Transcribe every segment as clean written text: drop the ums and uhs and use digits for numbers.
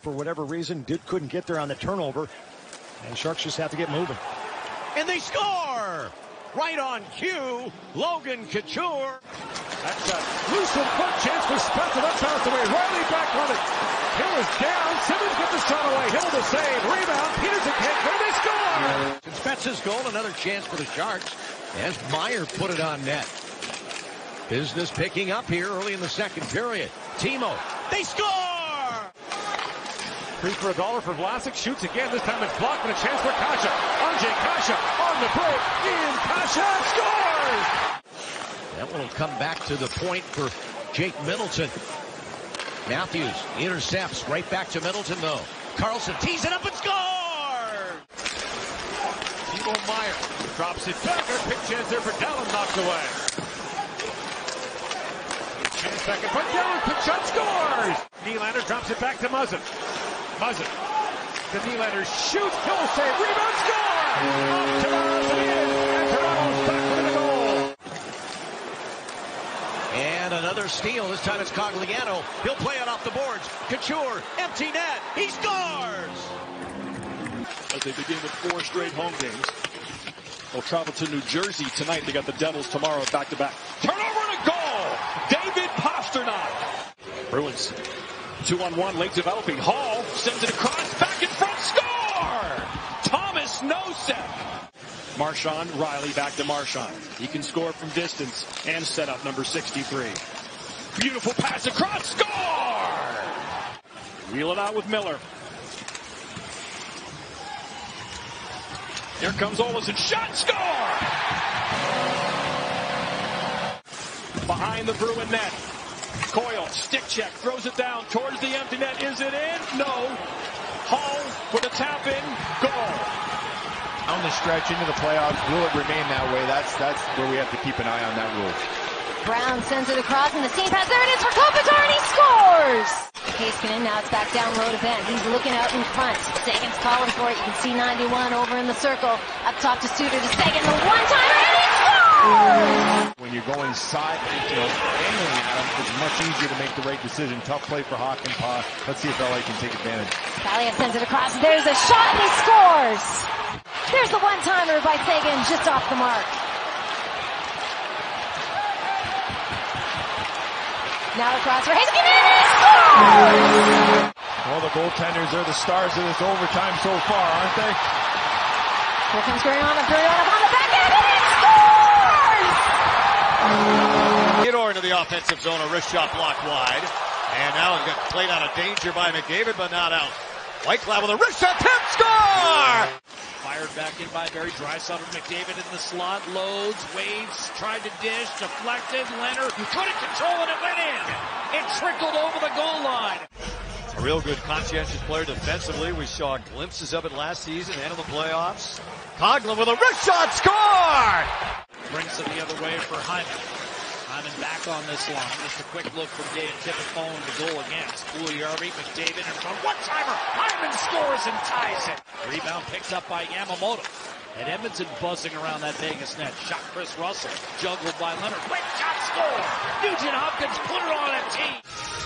for whatever reason, couldn't get there on the turnover. And Sharks just have to get moving. And they score! Right on cue, Logan Couture. That's a loosened foot chance for Spezza. That's out the way. Riley back on it. Hill is down. Simmons gets the shot away. Hill the save. Rebound. Peterson can't win. They score! Spezza's goal, another chance for the Sharks as Meyer put it on net. Business picking up here early in the second period. Timo, they score! 3 for $1 for Vlasic. Shoots again. This time it's blocked, and a chance for Kasha. Andrej Kasha on the break. Ian Kasha scores! That one will come back to the point for Jake Middleton. Matthews intercepts right back to Middleton, though. Carlson tees it up and scores! Timo Meyer drops it back. A big chance there for Dallin, knocked away. Chance back in front. Dallin, quick shot, scores! Nylander drops it back to Muzzin. Muzzin. The Nylander shoots. Hill save. Rebound, score! Toronto's in. And Toronto's back with a goal. And another steal. This time it's Cogliano. He'll play it off the boards. Couture, empty net. He scores! As they begin with 4 straight home games. They'll travel to New Jersey tonight. They got the Devils tomorrow back-to-back. Turnover and a goal! David Pastrnak. Bruins 2-on-1, late developing. Hall sends it across, back in front, score! Thomas Nosek. Marchand, Riley back to Marchand. He can score from distance and set up number 63. Beautiful pass across, score! Wheel it out with Miller. Here comes Olsen, shot, score! Behind the Bruin net. Coyle, stick check, throws it down towards the empty net. Is it in? No. Hall with a tap in, goal. On the stretch into the playoffs, will it remain that way? That's where we have to keep an eye on that rule. Brown sends it across, and the seam pass. There it is for Kopitar, and he scores! Heiskanen, now it's back down low to Ben. He's looking out in front. Sagan's calling for it. You can see 91 over in the circle. Up top to Suter to Sagan, the one-timer, and he scores! When you're going side, angling at him, it's much easier to make the right decision. Tough play for Hakanpää. Let's see if LA can take advantage. Kaliev sends it across. There's a shot, and he scores! There's the one-timer by Sagan, just off the mark. Now across for Heiskanen, and he scores! Well, the goaltenders are the stars of this overtime so far, aren't they? Here comes Gurianov on the back end, and he scores! Theodore into the offensive zone, a wrist shot blocked wide. And now it got played out of danger by McDavid, but not out. Whitecloud with a wrist shot, tip, score! Fired back in by Barry Draisaitl. McDavid in the slot, loads, waves, tried to dish, deflected. Leonard couldn't control it, it went in. It trickled over the goal line. A real good conscientious player defensively. We saw glimpses of it last season and in the playoffs. Coghlan with a wrist shot, score! Brings it the other way for Hyman. Hyman back on this line. Just a quick look from Dave Tippett following the goal against Puljujärvi. McDavid in front. One-timer. Hyman scores and ties it. Rebound picked up by Yamamoto. And Edmondson buzzing around that Vegas net. Shot Chris Russell. Juggled by Leonard. Quick shot, score! Nugent Hopkins put it on a tee.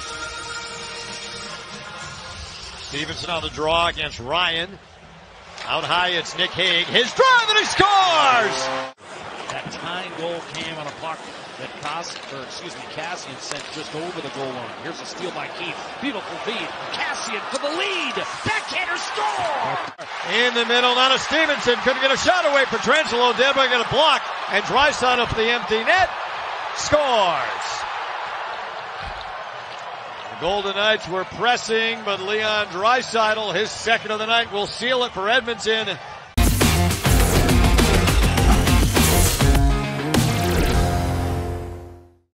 Stevenson on the draw against Ryan. Out high, it's Nick Hague. His drive, and he scores! That tying goal came on a puck that Kassian sent just over the goal line. Here's a steal by Keith. Beautiful feed. Kassian for the lead. Backhander score! In the middle, now to Stevenson. Couldn't get a shot away for Trangelo. Deborah got a block. And Draisaitl up the empty net. Scores! The Golden Knights were pressing, but Leon Draisaitl, his second of the night, will seal it for Edmonton.